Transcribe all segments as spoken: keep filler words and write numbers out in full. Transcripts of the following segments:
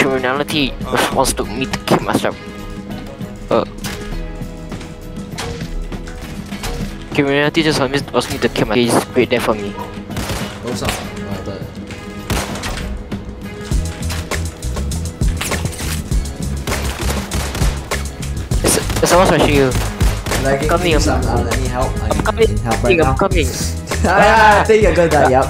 criminality wants to me to kill myself. Uh, criminality just wants me, wants me to kill myself. He's great there for me. What's up? Oh, the... Someone's rushing you. Like, coming, I'm some, uh, let me help. I'm, I'm coming. in help right I'm now. coming. Ah, I think you're gonna die. Yep.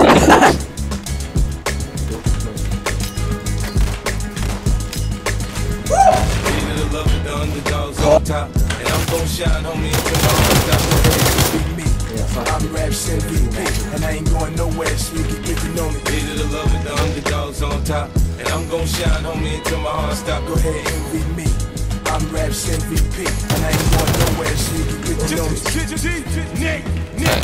I'm rap shit V P, and I ain't going nowhere, so you can get to know me. Needed to love it, the underdogs on top, and I'm gon' shine, homie, until my heart stop. Go ahead, envy me. I'm rap shit V P, and I ain't going nowhere, so you can get to know me. Nick, Nick.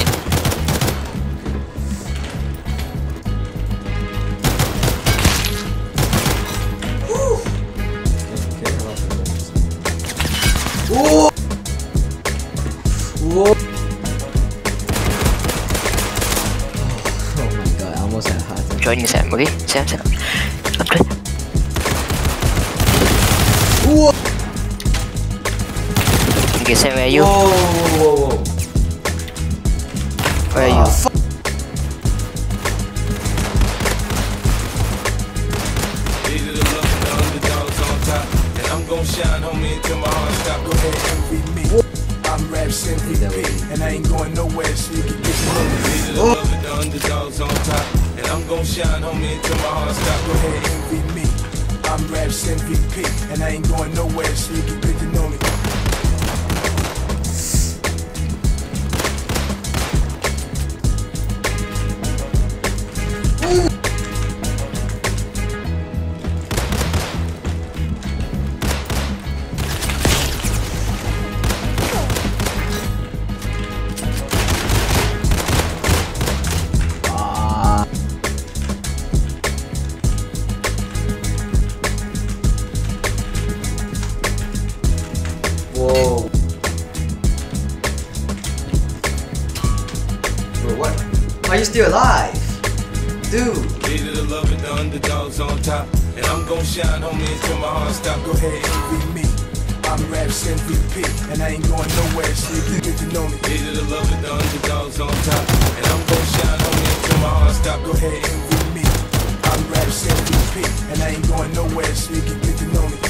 Woo! Whoa! Oh my god, I almost had a heart attack. Joining Sam, okay? Sam, Sam. That's good. Whoa! Okay, Sam, where are you? Whoa, whoa, whoa, whoa. Where are you? Oh, fuck. I'm gon' shine, homie, until my heart stop. Go ahead, envy me. I'm rap shit V P, and I ain't going nowhere, so you can get to know me. Needed to love it, the underdogs on top, and I'm gon' shine, homie, until my heart stop. Go ahead, envy me. I'm rap shit V P, and I ain't going nowhere, so you can get to know me. Whoa. Bro, what? Are you still alive? Dude. Needed to love it, the underdogs on top, and I'm gon' shine, homie, until my heart stop. Go ahead, envy me. I'm rap shit V P, and I ain't going nowhere, so you can get to know me. Needed to love it, the underdogs on top, and I'm gon' shine, homie, until my heart stop. Go ahead, envy me. I'm rap shit V P, and I ain't going nowhere, so you can get to know me.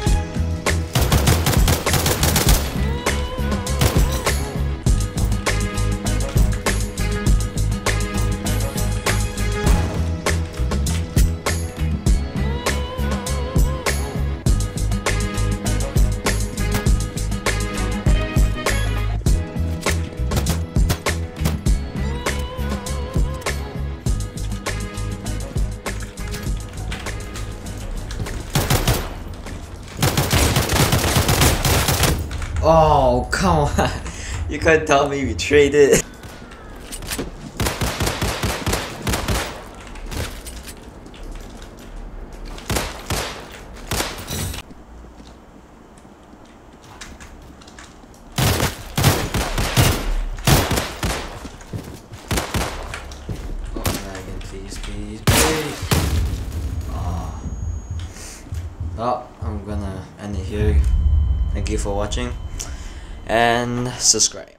Oh, come on. You can't tell me we traded. Oh, dragon, please, please, please. Oh. Well, I'm gonna end it here. Thank you for watching and subscribe.